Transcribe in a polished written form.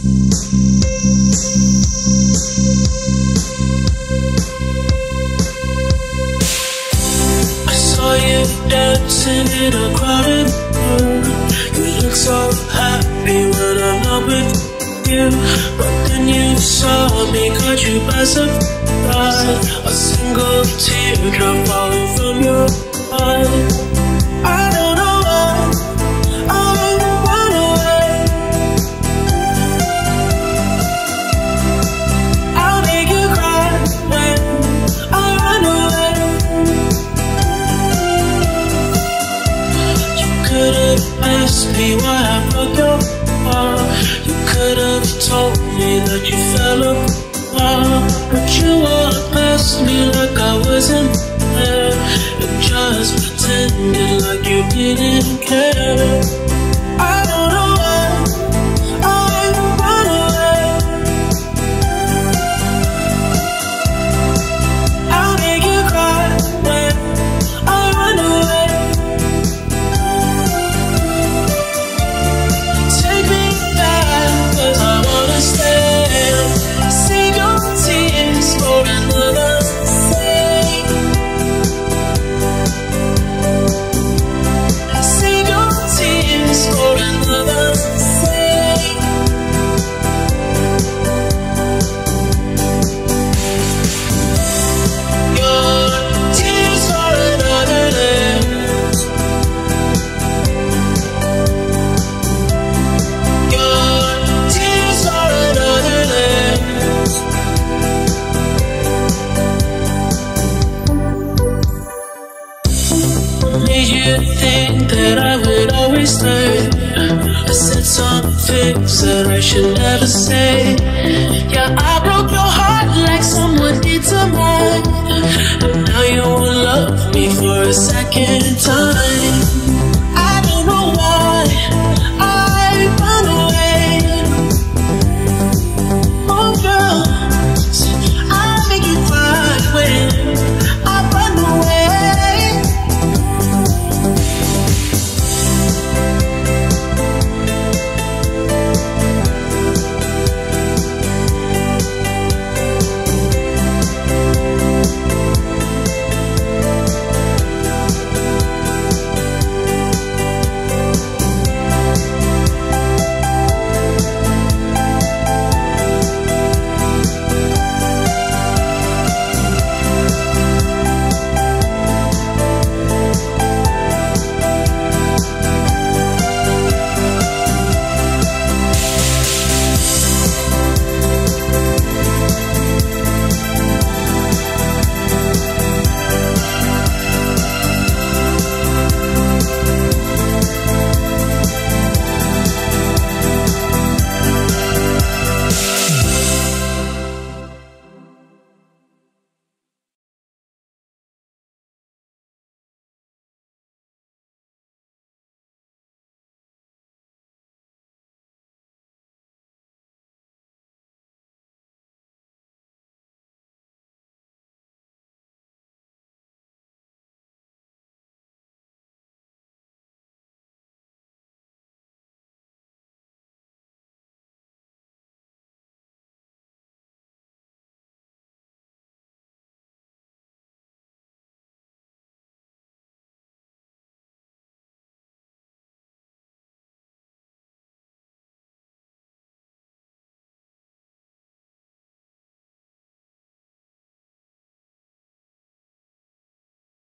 I saw you dancing in a crowded room. You look so happy when I'm not with you, but then you saw me, caught you by surprise. A single teardrop falling from your eye. I don't know why I run away. I'll make you cry when I run away. You could have asked me why I broke your heart. You could have told me that you fell apart, but you walked past me like I wasn't there, and just pretended like you didn't care. I don't know why I run away. I'll make you cry when I run away. Take me back, 'cause I wanna stay. Save your tears for another day. Save your tears for another day. Your tears for another day. Your tears for another day. Made you think that I would always stay. I said some things that I should never say. Yeah, I broke your heart like someone did to mine, and now you will love me for a second time.